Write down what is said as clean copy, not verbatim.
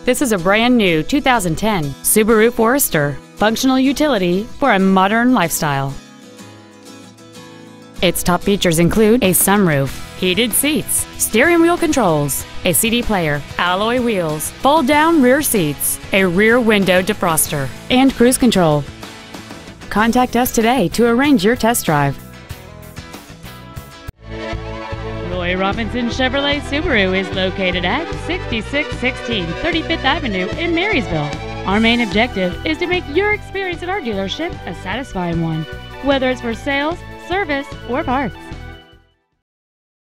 This is a brand new 2010 Subaru Forester, functional utility for a modern lifestyle. Its top features include a sunroof, heated seats, steering wheel controls, a CD player, alloy wheels, fold-down rear seats, a rear window defroster, and cruise control. Contact us today to arrange your test drive. Roy Robinson Chevrolet Subaru is located at 6616 35th Avenue in Marysville. Our main objective is to make your experience at our dealership a satisfying one, whether it's for sales, service, or parts.